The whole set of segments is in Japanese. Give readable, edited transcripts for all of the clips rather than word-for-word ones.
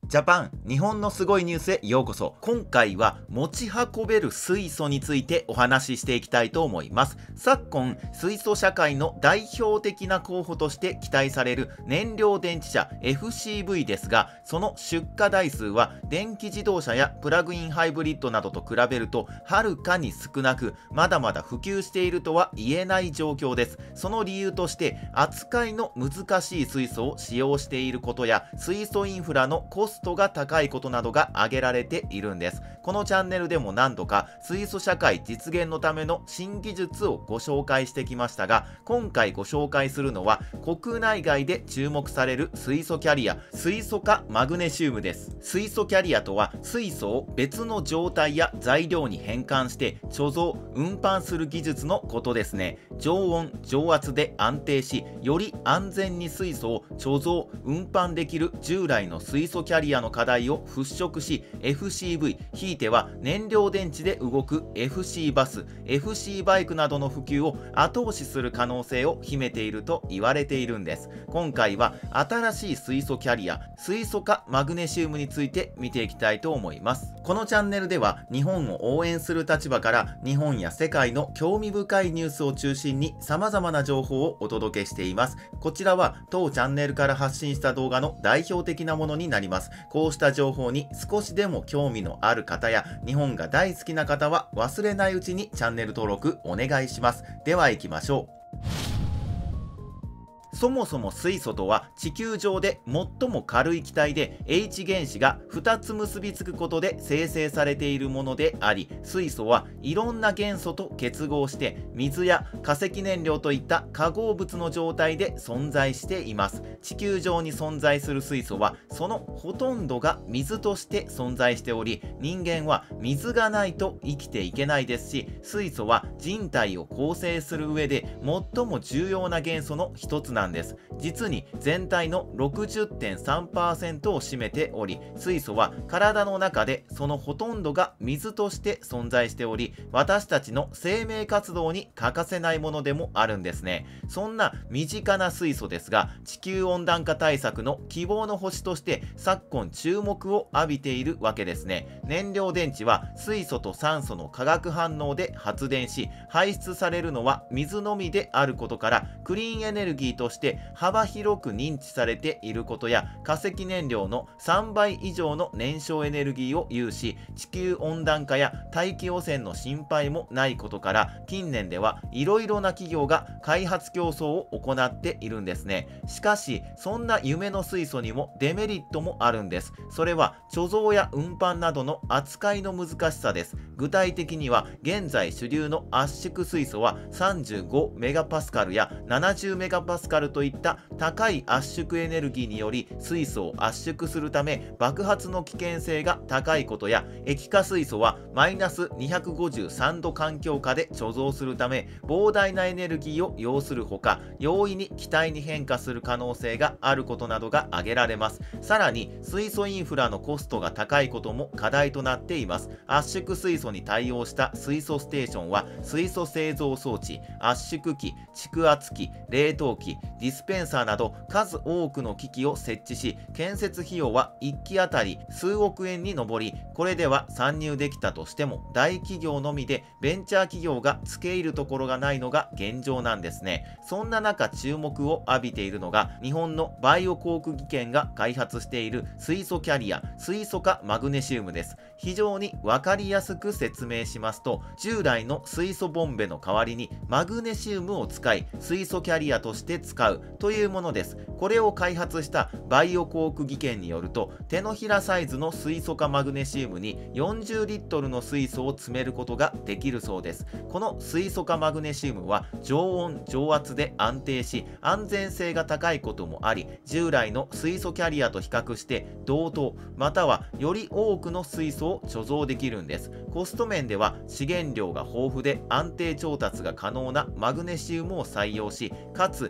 ジャパン、日本のすごいニュースへようこそ。今回は持ち運べる水素についてお話ししていきたいと思います。昨今、水素社会の代表的な候補として期待される燃料電池車 FCV ですが、その出荷台数は電気自動車やプラグインハイブリッドなどと比べるとはるかに少なく、まだまだ普及しているとは言えない状況です。その理由として、扱いの難しい水素を使用していることや、水素インフラのコストが高いことなどが挙げられているんです。このチャンネルでも何度か水素社会実現のための新技術をご紹介してきましたが、今回ご紹介するのは国内外で注目される水素キャリア、水素化マグネシウムです。水素キャリアとは、水素を別の状態や材料に変換して貯蔵・運搬する技術のことですね。常温・常圧で安定し、より安全に水素を貯蔵・運搬できる従来の水素キャリアの課題を払拭し、 FCV、 ひいては燃料電池で動く FC バス、 FC バイクなどの普及を後押しする可能性を秘めていると言われているんです。今回は新しい水素キャリア、水素化マグネシウムについて見ていきたいと思います。このチャンネルでは日本を応援する立場から日本や世界の興味深いニュースを中心に様々な情報をお届けしています。こちらは当チャンネルから発信した動画の代表的なものになります。こうした情報に少しでも興味のある方や日本が大好きな方は忘れないうちにチャンネル登録お願いします。では行きましょう。そもそも水素とは地球上で最も軽い気体で H 原子が2つ結びつくことで生成されているものであり、水素はいろんな元素と結合して水や化石燃料といった化合物の状態で存在しています。地球上に存在する水素はそのほとんどが水として存在しており、人間は水がないと生きていけないですし、水素は人体を構成する上で最も重要な元素の一つなんです。実に全体の 60.3% を占めており、水素は体の中でそのほとんどが水として存在しており、私たちの生命活動に欠かせないものでもあるんですね。そんな身近な水素ですが、地球温暖化対策の希望の星として昨今注目を浴びているわけですね。燃料電池は水素と酸素の化学反応で発電し、排出されるのは水のみであることから、クリーンエネルギーとして幅広く認知されていることや、化石燃料の3倍以上の燃焼エネルギーを有し、地球温暖化や大気汚染の心配もないことから、近年ではいろいろな企業が開発競争を行っているんですね。しかしそんな夢の水素にもデメリットもあるんです。それは貯蔵や運搬などの扱いの難しさです。具体的には、現在主流の圧縮水素は35メガパスカルや70メガパスカルといった高い圧縮エネルギーにより水素を圧縮するため爆発の危険性が高いことや、液化水素はマイナス253度環境下で貯蔵するため膨大なエネルギーを要するほか、容易に気体に変化する可能性があることなどが挙げられます。さらに水素インフラのコストが高いことも課題となっています。圧縮水素に対応した水素ステーションは、水素製造装置、圧縮機、蓄圧機、冷凍機、ディスペンサーなど数多くの機器を設置し、建設費用は1機あたり数億円に上り、これでは参入できたとしても大企業のみで、ベンチャー企業が付け入るところがないのが現状なんですね。そんな中注目を浴びているのが、日本のバイオ航空技研が開発している水素キャリア、水素化マグネシウムです。非常に分かりやすく説明しますと、従来の水素ボンベの代わりにマグネシウムを使い、水素キャリアとして使うというものです。これを開発したバイオ航空技研によると、手のひらサイズの水素化マグネシウムに40リットルの水素を詰めることができるそうです。この水素化マグネシウムは常温常圧で安定し、安全性が高いこともあり、従来の水素キャリアと比較して同等またはより多くの水素を貯蔵できるんです。コスト面では資源量が豊富で安定調達が可能なマグネシウムを採用し、かつ水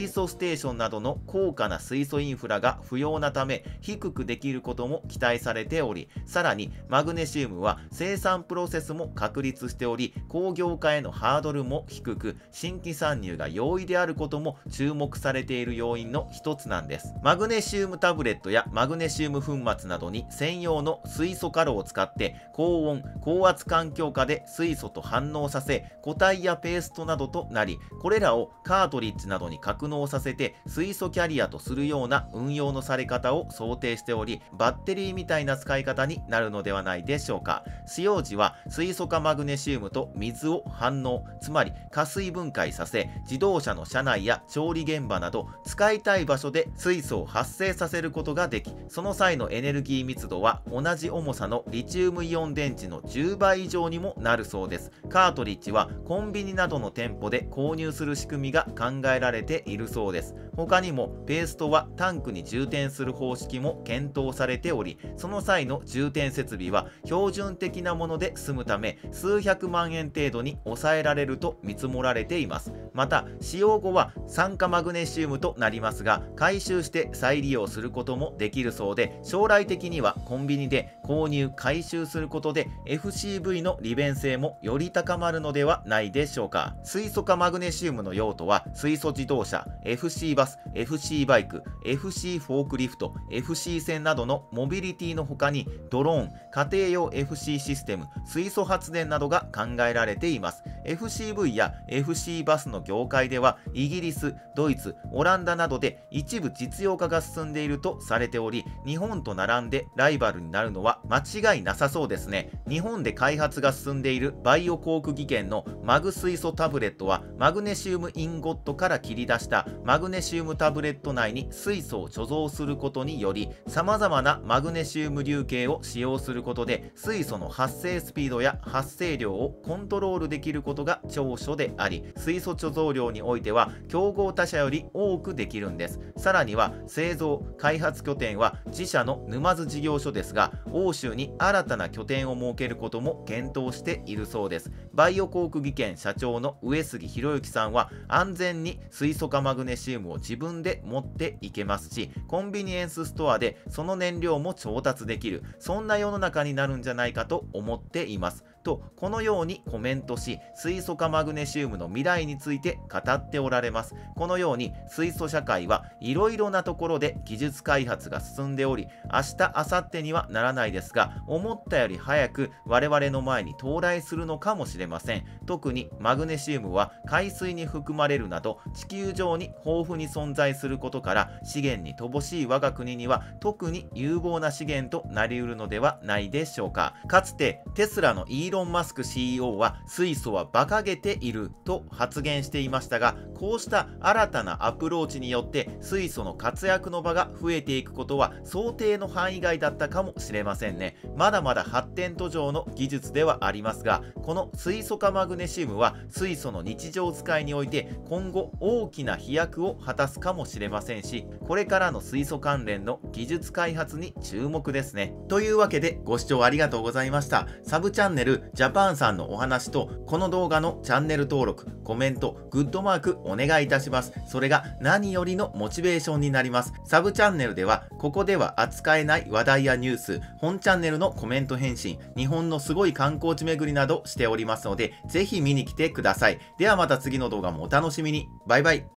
素ステーションなどの高価な水素インフラが不要なため低くできることも期待されており、さらにマグネシウムは生産プロセスも確立しており、工業化へのハードルも低く、新規参入が容易であることも注目されている要因の一つなんです。マグネシウムタブレットやマグネシウム粉末などに専用の水素カロを使って高温高圧環境下で水素と反応させ、固体やペーストなどとなり、これらをカートリッジなどに格納させて水素キャリアとするような運用のされ方を想定しており、バッテリーみたいな使い方になるのではないでしょうか。使用時は水素化マグネシウムと水を反応、つまり加水分解させ、自動車の車内や調理現場など使いたい場所で水素を発生させることができ、その際のエネルギー密度は同じ重さのリチウムイオン電池の10倍以上にもなるそうです。カートリッジはコンビニなどの店舗で購入する仕組みが考えられているそうです。他にもペーストはタンクに充填する方式も検討されており、その際の充填設備は標準的なもので済むため数百万円程度に抑えられると見積もられています。また使用後は酸化マグネシウムとなりますが、回収して再利用することもできるそうで、将来的にはコンビニで購入回収することで FCV の利便性もより高まるのではないでしょうか。水素化マグネシウムの用途は水素自動車、 FC バス、 FC バイク、 FC フォークリフト、 FC 船などのモビリティの他にドローン、家庭用 FC システム、水素発電などが考えられています。 FCV や FC バスの業界ではイギリス、ドイツ、オランダなどで一部実用化が進んでいるとされており、日本と並んでライバルになるのは間違いなさそうですね。日本で開発が進んでいるバイオコーク技研のマグ水素タブレットは、マグネシウムインゴットから切り出したマグネシウムタブレット内に水素を貯蔵することにより、様々なマグネシウム粒径を使用することで水素の発生スピードや発生量をコントロールできることが長所であり、水素貯蔵量においては競合他社より多くできるんです。さらには製造開発拠点は自社の沼津事業所ですが、欧州に新たな拠点を設けることも検討しているそうです。バイオコーク技研社長の上杉博之さんは、安全に水素化マグネシウムを自分で持っていけますし、コンビニエンスストアでその燃料も調達できる、そんな世の中になるんじゃないかと思っていますと、このようにコメントし、水素化マグネシウムの未来について語っておられます。このように水素社会はいろいろなところで技術開発が進んでおり、明日明後日にはならないですが、思ったより早く我々の前に到来するのかもしれません。特にマグネシウムは海水に含まれるなど地球上に豊富に存在することから、資源に乏しい我が国には特に有望な資源となり得るのではないでしょうか。かつてテスラのイーロン・マスク CEO は水素は馬鹿げていると発言していましたが、こうした新たなアプローチによって水素の活躍の場が増えていくことは想定の範囲外だったかもしれませんね。まだまだ発展途上の技術ではありますが、この水素化マグネシウムは水素の日常使いにおいて今後大きな飛躍を果たすかもしれませんし、これからの水素関連の技術開発に注目ですね。というわけでご視聴ありがとうございました。サブチャンネルジャパンさんのお話と、この動画のチャンネル登録、コメント、グッドマークお願いいたします。それが何よりのモチベーションになります。サブチャンネルではここでは扱えない話題やニュース、本チャンネルのコメント返信、日本のすごい観光地巡りなどしておりますので、ぜひ見に来てください。ではまた次の動画もお楽しみに。バイバイ。